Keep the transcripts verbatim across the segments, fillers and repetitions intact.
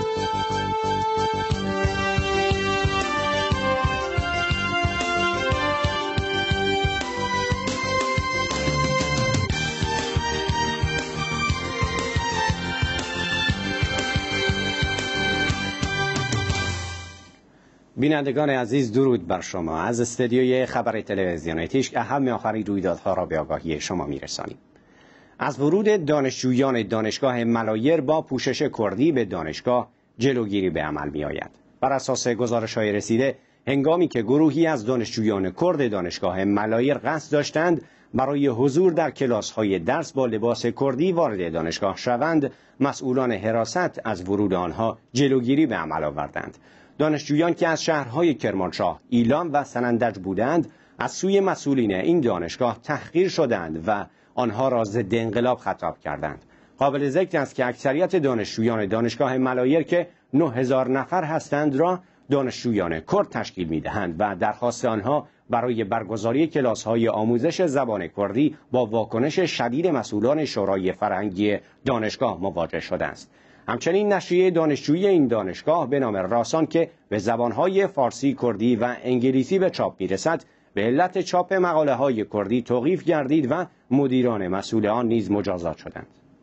بینندگان عزیز، درود بر شما. از استودیوی خبر تلویزیون تیشک اهم آخرین رویدادها را به آگاهی شما میرسانیم. از ورود دانشجویان دانشگاه ملایر با پوشش کردی به دانشگاه جلوگیری به عمل می آید. بر اساس گزارش‌های رسیده، هنگامی که گروهی از دانشجویان کرد دانشگاه ملایر قصد داشتند برای حضور در کلاس‌های درس با لباس کردی وارد دانشگاه شوند، مسئولان حراست از ورود آنها جلوگیری به عمل آوردند. دانشجویان که از شهرهای کرمانشاه، ایلام و سنندج بودند، از سوی مسئولین این دانشگاه تحقیر شدند و آنها را ضد انقلاب خطاب کردند. قابل ذکر است که اکثریت دانشجویان دانشگاه ملایر که نه هزار نفر هستند را دانشجویان کرد تشکیل می‌دهند و درخواست آنها برای برگزاری کلاس‌های آموزش زبان کردی با واکنش شدید مسئولان شورای فرهنگی دانشگاه مواجه شده است. همچنین نشریه دانشجویی این دانشگاه به نام راسان که به زبانهای فارسی، کردی و انگلیسی به چاپ می‌رسد، به علت چاپ مقاله‌های کردی توقیف گردید و مدیران مسئول آن نیز مجازات شدند.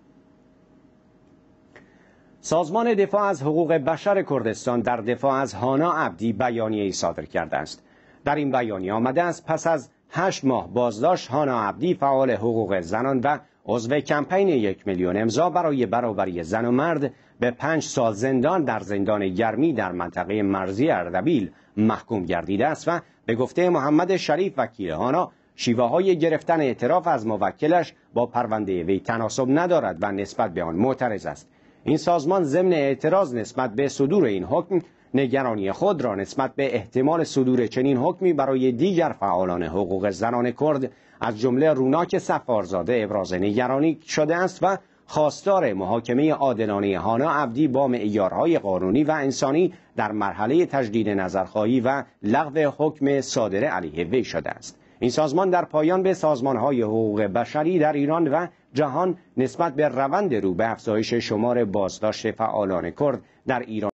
سازمان دفاع از حقوق بشر کردستان در دفاع از هانا عبدی بیانیه‌ای صادر کرده است. در این بیانیه آمده است پس از هشت ماه بازداشت، هانا عبدی، فعال حقوق زنان و عضو کمپین یک میلیون امضا برای برابری زن و مرد، به پنج سال زندان در زندان گرمی در منطقه مرزی اردبیل محکوم گردیده است و به گفته محمد شریف وکیل هانا، شیوه های گرفتن اعتراف از موکلش با پرونده وی تناسب ندارد و نسبت به آن معترض است. این سازمان ضمن اعتراض نسبت به صدور این حکم، نگرانی خود را نسبت به احتمال صدور چنین حکمی برای دیگر فعالان حقوق زنان کرد از جمله روناک صفارزاده ابراز نگرانی شده است و خواستار محاکمه عادلانه هانا عبدی با معیارهای قانونی و انسانی در مرحله تجدید نظرخواهی و لغو حکم صادر علیه وی شده است. این سازمان در پایان به سازمان‌های حقوق بشری در ایران و جهان نسبت به روند رو به افزایش شمار بازداشت فعالان کرد در ایران